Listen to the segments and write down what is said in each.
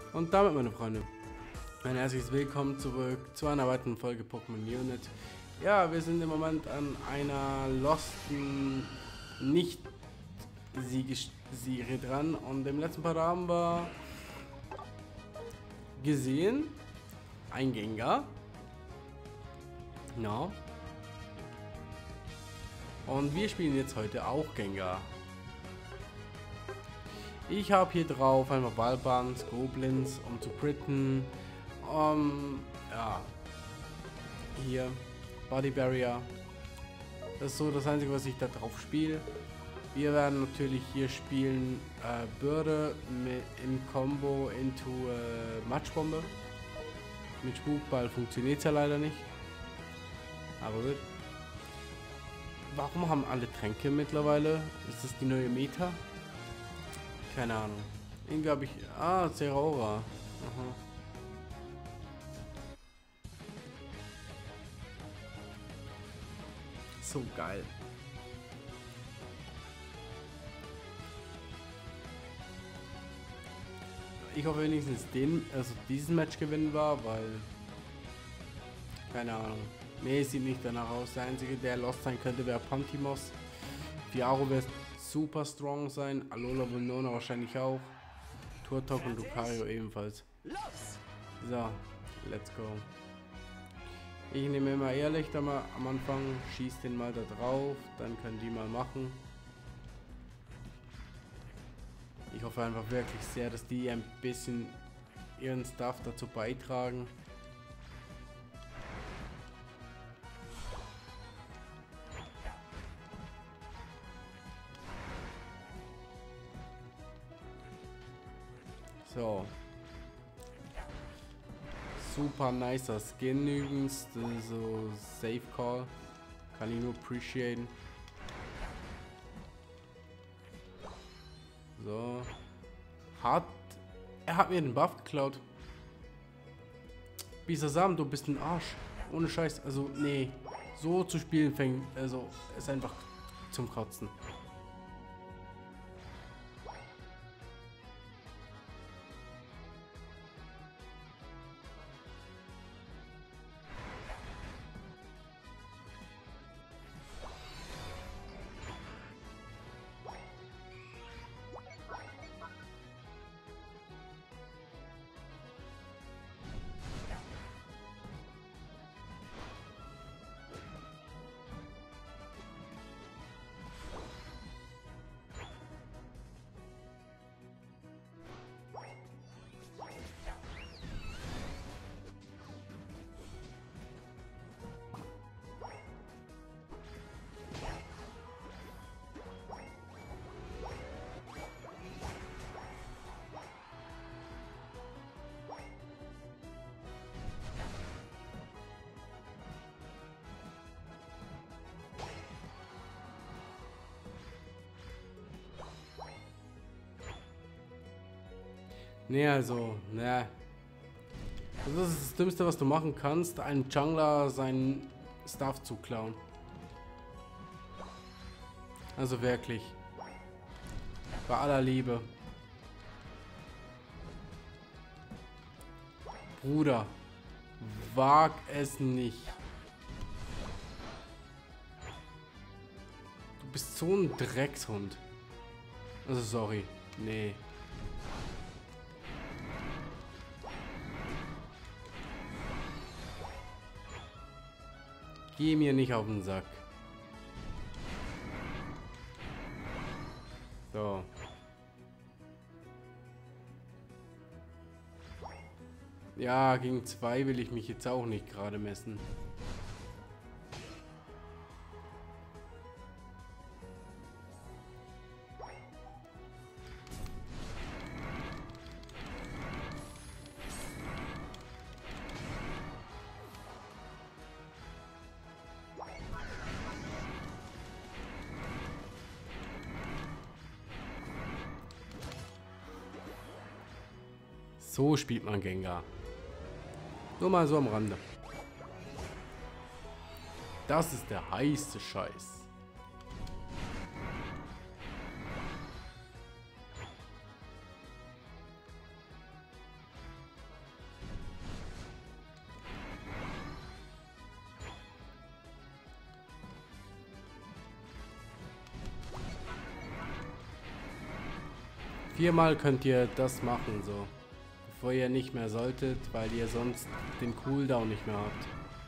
Und damit, meine Freunde, ein herzliches Willkommen zurück zu einer weiteren Folge Pokémon Unit. Ja, wir sind im Moment an einer losten Nicht-Serie dran und im letzten Part haben wir gesehen, ein Gengar. Ja. Und wir spielen jetzt heute auch Gengar. Ich habe hier drauf einmal Wildbuns, Goblins, um zu critten. Ja. Hier, Body Barrier. Das ist so das Einzige, was ich da drauf spiele. Wir werden natürlich hier spielen Bürde im Combo into Matschbombe. Mit Spukball funktioniert es ja leider nicht. Aber gut. Warum haben alle Tränke mittlerweile? Ist das die neue Meta? Keine Ahnung. Irgendwie habe ich... Ah, Zeraora. Aha. So geil. Ich hoffe wenigstens diesen Match gewinnen war, weil... Keine Ahnung. Nee, sieht nicht danach aus. Der einzige, der lost sein könnte, wäre Pantimos. Fiaro wird super strong sein. Alola Vulnona wahrscheinlich auch. Turtok und Lucario ebenfalls. So, let's go. Ich nehme immer Ehrlichter mal am Anfang. Schieß den mal da drauf. Dann können die mal machen. Ich hoffe einfach wirklich sehr, dass die ein bisschen ihren Stuff dazu beitragen. So. Super nicer Skin übrigens. So Safe Call. Kann ich nur appreciaten. So. Er hat mir den Buff geklaut. Bisasam, du bist ein Arsch. Ohne Scheiß. Also, nee. So zu spielen fängt. Also, ist einfach zum Kotzen. Nee, also, ne. Also das ist das Dümmste, was du machen kannst, einem Jungler seinen Stuff zu klauen. Also wirklich. Bei aller Liebe. Bruder, wag es nicht. Du bist so ein Dreckshund. Also sorry, nee. Geh mir nicht auf den Sack. So. Ja, gegen 2 will ich mich jetzt auch nicht gerade messen. So spielt man Gengar. Nur mal so am Rande. Das ist der heiße Scheiß. 4-mal könnt ihr das machen, so. Bevor ihr nicht mehr solltet, weil ihr sonst den Cooldown nicht mehr habt.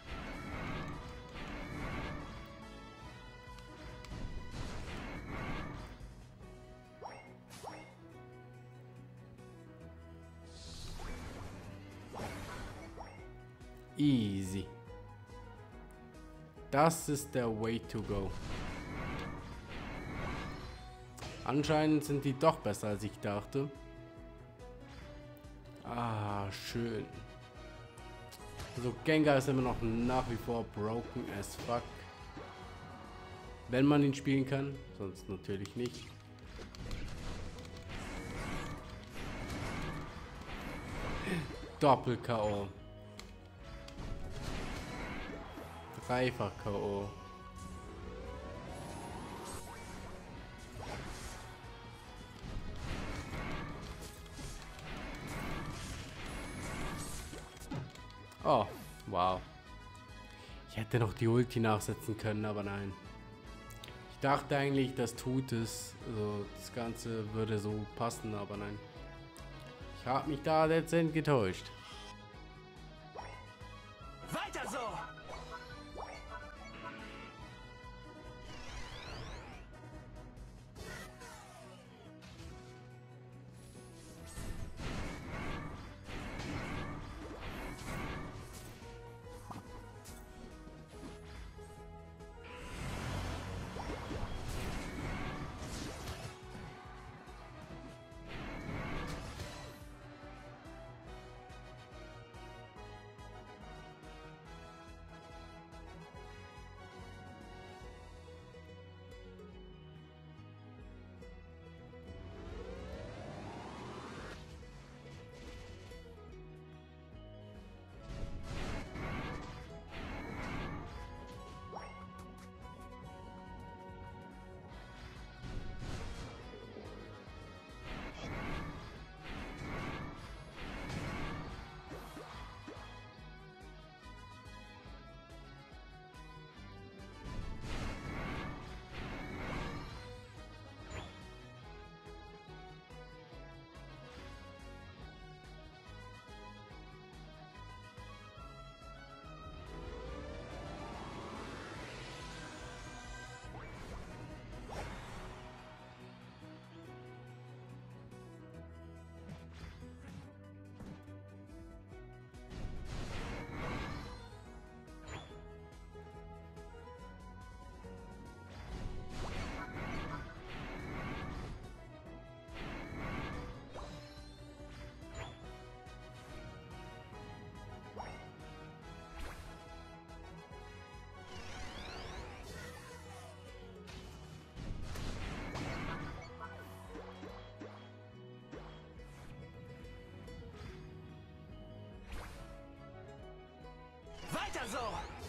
Easy. Das ist der Way to go. Anscheinend sind die doch besser, als ich dachte. Ah, schön. Also Gengar ist immer noch nach wie vor broken as fuck. Wenn man ihn spielen kann, sonst natürlich nicht. Doppel-K.O. Dreifach K.O. Oh, wow. Ich hätte noch die Ulti nachsetzen können, aber nein. Ich dachte eigentlich, das tut es. Also das Ganze würde so passen, aber nein. Ich habe mich da dezent getäuscht. Weiter so! Weiter so!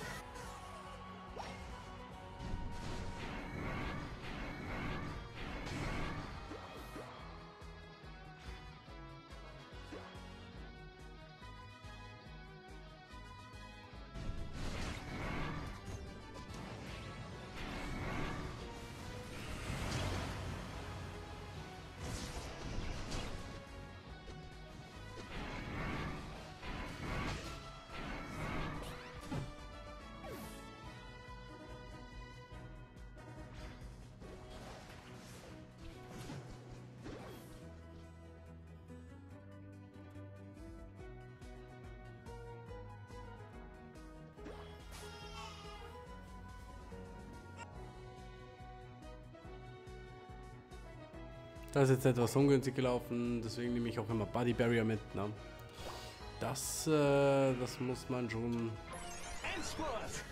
Das ist jetzt etwas ungünstig gelaufen, deswegen nehme ich auch immer Body Barrier mit. Ne? Das muss man schon. Endspurt!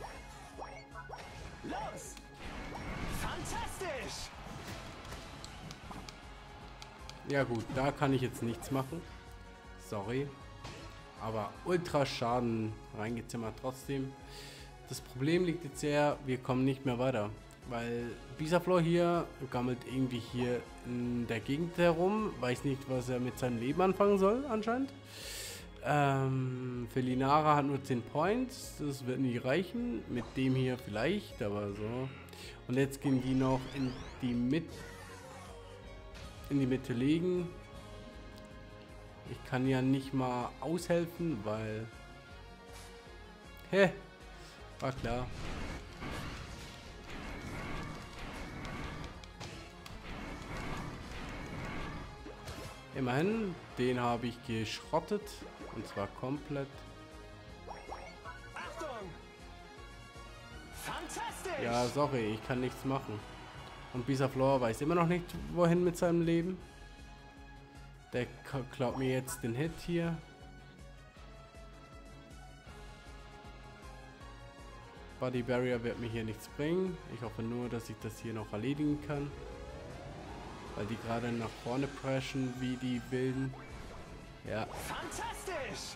Los! Fantastisch! Ja gut, da kann ich jetzt nichts machen. Sorry. Aber ultra Schaden reingezimmert trotzdem. Das Problem liegt jetzt sehr, wir kommen nicht mehr weiter. Weil Bisaflor hier gammelt irgendwie hier in der Gegend herum. Weiß nicht, was er mit seinem Leben anfangen soll, anscheinend. Felinara hat nur 10 Points. Das wird nicht reichen. Mit dem hier vielleicht, aber so. Und jetzt gehen die noch in die Mitte. in die Mitte legen. Ich kann ja nicht mal aushelfen, weil... Hä? War klar. Immerhin, den habe ich geschrottet. Und zwar komplett. Achtung! Fantastisch! Ja, sorry, ich kann nichts machen. Und Bisaflor weiß immer noch nicht, wohin mit seinem Leben. Der klaut mir jetzt den Hit hier. Body Barrier wird mir hier nichts bringen. Ich hoffe nur, dass ich das hier noch erledigen kann. Weil die gerade nach vorne preschen, wie die Wilden. Ja. Fantastisch!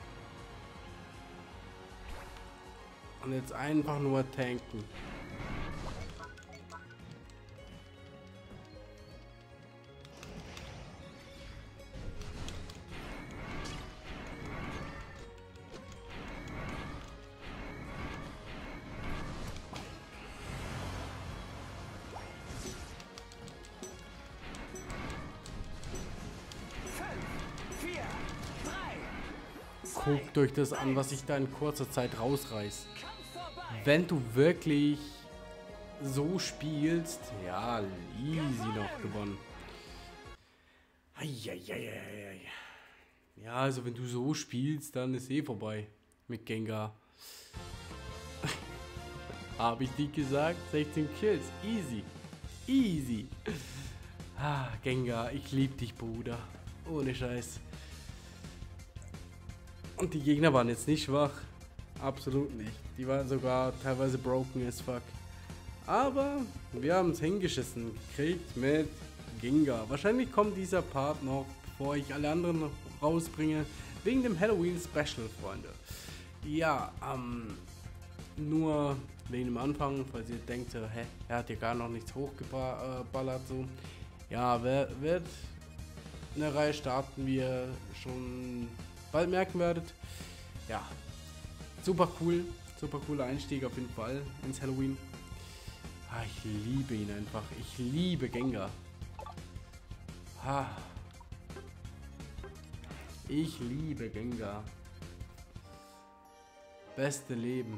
Und jetzt einfach nur tanken. Guckt euch das an, was ich da in kurzer Zeit rausreiß. Wenn du wirklich so spielst, ja, easy noch gewonnen. Eieieiei. Ja, also wenn du so spielst, dann ist eh vorbei mit Gengar. Habe ich dir gesagt? 16 Kills, easy. Easy. Ah, Gengar, ich liebe dich, Bruder. Ohne Scheiß. Und die Gegner waren jetzt nicht schwach. Absolut nicht. Die waren sogar teilweise broken as fuck. Aber wir haben es hingeschissen gekriegt mit Gengar. Wahrscheinlich kommt dieser Part noch, bevor ich alle anderen noch rausbringe. Wegen dem Halloween Special, Freunde. Ja, nur wegen dem Anfang, falls ihr denkt, hä, er hat ja gar noch nichts hochgeballert. So. Ja, wird eine Reihe starten, wie ihr schon bald merken werdet. Ja, super cool, super cooler Einstieg auf jeden Fall ins Halloween. Ah, ich liebe ihn einfach, ich liebe Gengar. Ah. Ich liebe Gengar. Beste Leben.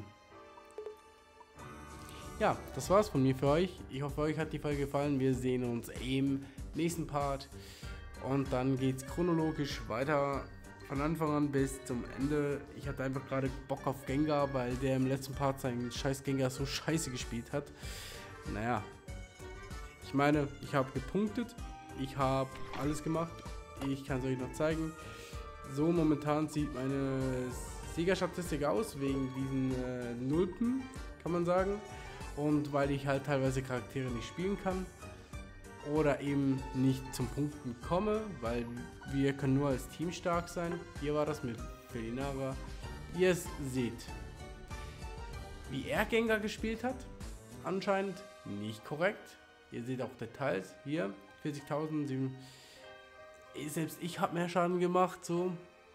Ja, das war's von mir für euch. Ich hoffe, euch hat die Folge gefallen. Wir sehen uns im nächsten Part. Und dann geht's chronologisch weiter. Von Anfang an bis zum Ende. Ich hatte einfach gerade Bock auf Gengar, weil der im letzten Part seinen scheiß Gengar so scheiße gespielt hat. Naja. Ich meine, ich habe gepunktet. Ich habe alles gemacht. Ich kann es euch noch zeigen. So momentan sieht meine Siegerstatistik aus, wegen diesen Nulpen, kann man sagen. Und weil ich halt teilweise Charaktere nicht spielen kann. Oder eben nicht zum Punkten komme, weil wir können nur als Team stark sein. Hier war das mit Felinara. Ihr seht, wie er Gengar gespielt hat. Anscheinend nicht korrekt. Ihr seht auch Details. Hier 40.000. Selbst ich habe mehr Schaden gemacht. So.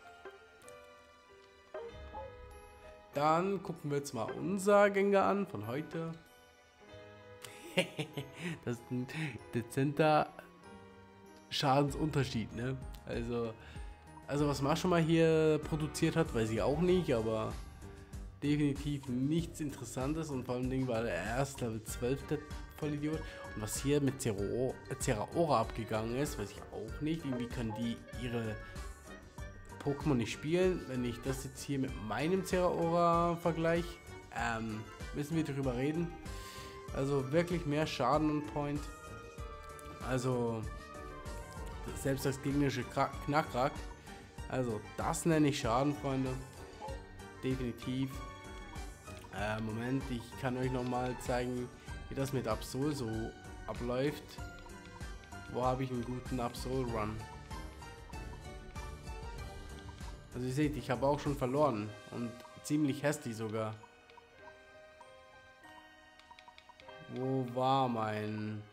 Dann gucken wir jetzt mal unser Gengar an von heute. Das ist ein dezenter Schadensunterschied, ne? Also was Mascha mal hier produziert hat, weiß ich auch nicht, aber definitiv nichts Interessantes und vor allem war er erst Level 12, der Vollidiot. Und was hier mit Zeraora abgegangen ist, weiß ich auch nicht. Irgendwie können die ihre Pokémon nicht spielen. Wenn ich das jetzt hier mit meinem Zeraora vergleiche, müssen wir darüber reden. Also wirklich mehr Schaden und Point. Also selbst das gegnerische Knackrack. Also das nenne ich Schaden, Freunde. Definitiv. Moment, ich kann euch nochmal zeigen, wie das mit Absol so abläuft. Wo habe ich einen guten Absol Run? Also ihr seht, ich habe auch schon verloren und ziemlich hässlich sogar. Wo war mein...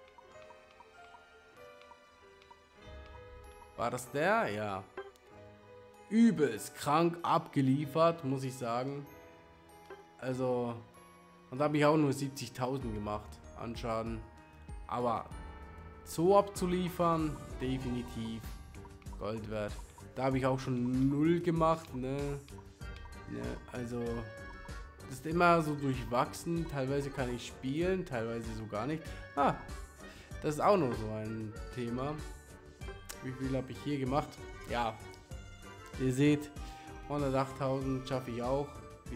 War das der? Ja. Übelst krank abgeliefert, muss ich sagen. Also... Und da habe ich auch nur 70.000 gemacht an Schaden. Aber so abzuliefern, definitiv Gold wert. Da habe ich auch schon 0 gemacht, ne? Also, das ist immer so durchwachsen. Teilweise kann ich spielen, teilweise so gar nicht. Ah, das ist auch noch so ein Thema. Wie viel habe ich hier gemacht? Ja, ihr seht, 108.000 schaffe ich auch.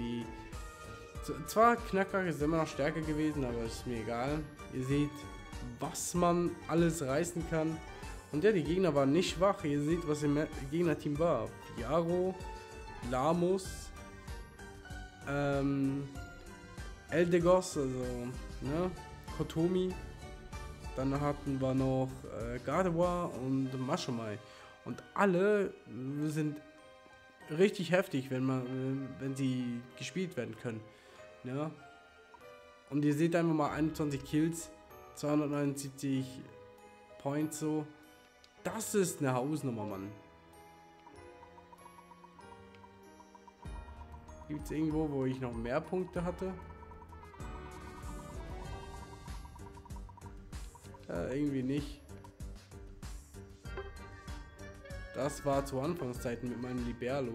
Zwar Knacker ist immer noch stärker gewesen, aber ist mir egal. Ihr seht, was man alles reißen kann. Und ja, die Gegner waren nicht schwach. Ihr seht, was im Gegnerteam war. Fiaro, Lamus, Eldegos, also ne, Kotomi. Dann hatten wir noch Gardewa und Mashomai. Und alle sind richtig heftig, wenn sie gespielt werden können. Ja. Und ihr seht einfach mal 21 Kills, 279 Points so. Das ist eine Hausnummer, Mann. Gibt es irgendwo, wo ich noch mehr Punkte hatte? Irgendwie nicht. Das war zu Anfangszeiten mit meinem Liberlo.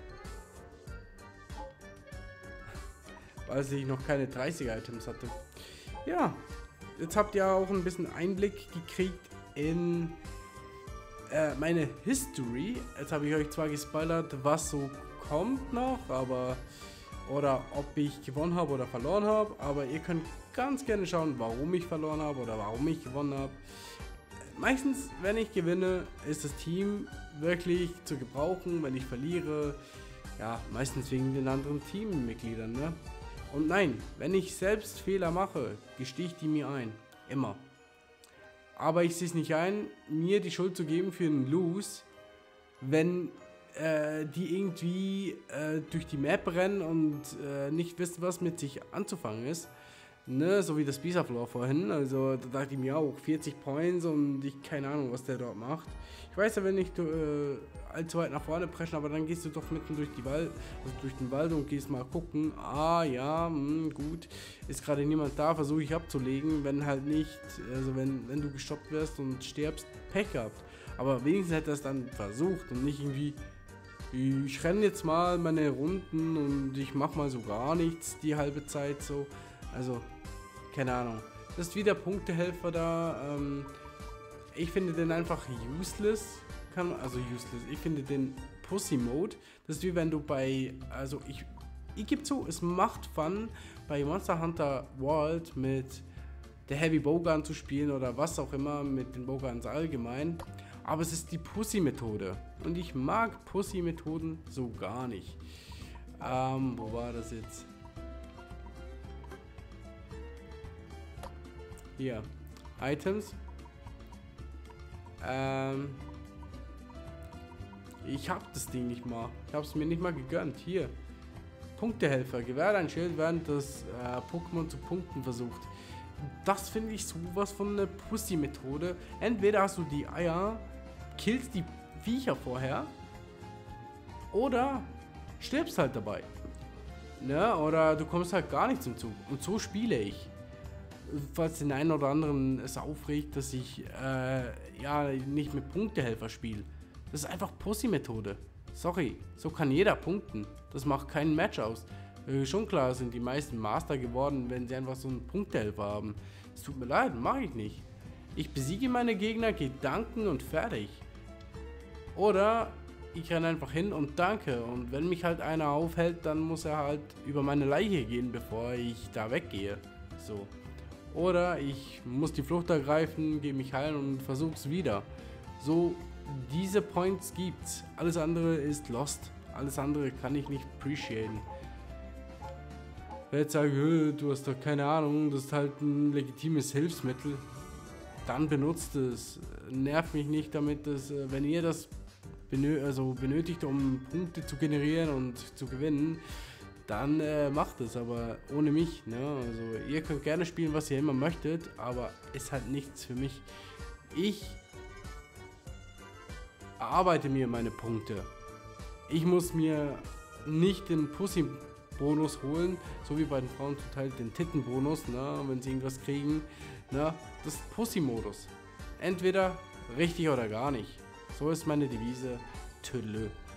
Als ich noch keine 30er-Items hatte. Ja, jetzt habt ihr auch ein bisschen Einblick gekriegt in meine History. Jetzt habe ich euch zwar gespoilert, was so kommt noch, aber oder ob ich gewonnen habe oder verloren habe, aber ihr könnt ganz gerne schauen, warum ich verloren habe oder warum ich gewonnen habe. Meistens, wenn ich gewinne, ist das Team wirklich zu gebrauchen. Wenn ich verliere, ja, meistens wegen den anderen Teammitgliedern, ne? Und nein, wenn ich selbst Fehler mache, gestehe ich die mir ein. Immer. Aber ich sehe es nicht ein, mir die Schuld zu geben für einen Lose, wenn die irgendwie durch die Map rennen und nicht wissen, was mit sich anzufangen ist. Ne, so wie das Bisaflor vorhin, also da dachte ich mir auch 40 Points und ich keine Ahnung, was der dort macht. Ich weiß ja, wenn nicht allzu weit nach vorne preschen, aber dann gehst du doch mitten durch durch den Wald und gehst mal gucken. Ah ja, gut, ist gerade niemand da, versuche ich abzulegen, wenn halt nicht, also wenn du gestoppt wirst und stirbst, Pech gehabt. Aber wenigstens hätte er es dann versucht und nicht irgendwie, ich renne jetzt mal meine Runden und ich mache mal so gar nichts die halbe Zeit so. Also, keine Ahnung. Das ist wieder Punktehelfer da. Ich finde den einfach useless. Ich finde den Pussy Mode. Das ist wie wenn du ich gebe zu, es macht Fun, bei Monster Hunter World mit der Heavy Bowgun zu spielen oder was auch immer, mit den Bowguns allgemein. Aber es ist die Pussy-Methode. Und ich mag Pussy-Methoden so gar nicht. Wo war das jetzt? Hier, Items. Ich hab das Ding nicht mal. Ich hab's mir nicht mal gegönnt. Hier. Punktehelfer. Gewährt ein Schild, während das Pokémon zu punkten versucht. Das finde ich sowas von eine Pussy-Methode. Entweder hast du die Eier, killst die Viecher vorher, oder stirbst halt dabei. Ne? Oder du kommst halt gar nicht zum Zug. Und so spiele ich. Falls den einen oder anderen es aufregt, dass ich nicht mit Punktehelfer spiele. Das ist einfach Pussy-Methode. Sorry, so kann jeder punkten. Das macht kein Match aus. Schon klar sind die meisten Master geworden, wenn sie einfach so einen Punktehelfer haben. Es tut mir leid, mache ich nicht. Ich besiege meine Gegner, Gedanken und fertig. Oder ich renne einfach hin und danke. Und wenn mich halt einer aufhält, dann muss er halt über meine Leiche gehen, bevor ich da weggehe. So. Oder ich muss die Flucht ergreifen, gehe mich heilen und versuch's wieder. So, diese Points gibt's. Alles andere ist lost. Alles andere kann ich nicht appreciaten. Wer jetzt sagt, du hast doch keine Ahnung, das ist halt ein legitimes Hilfsmittel, dann benutzt es. Nervt mich nicht damit, dass, wenn ihr das benötigt, um Punkte zu generieren und zu gewinnen, dann macht es, aber ohne mich. Ne? Also ihr könnt gerne spielen, was ihr immer möchtet, aber ist halt nichts für mich. Ich erarbeite mir meine Punkte. Ich muss mir nicht den Pussy-Bonus holen, so wie bei den Frauen zum Teil den Titten-Bonus, ne? Wenn sie irgendwas kriegen. Ne? Das ist Pussy-Modus. Entweder richtig oder gar nicht. So ist meine Devise. Tüdelö.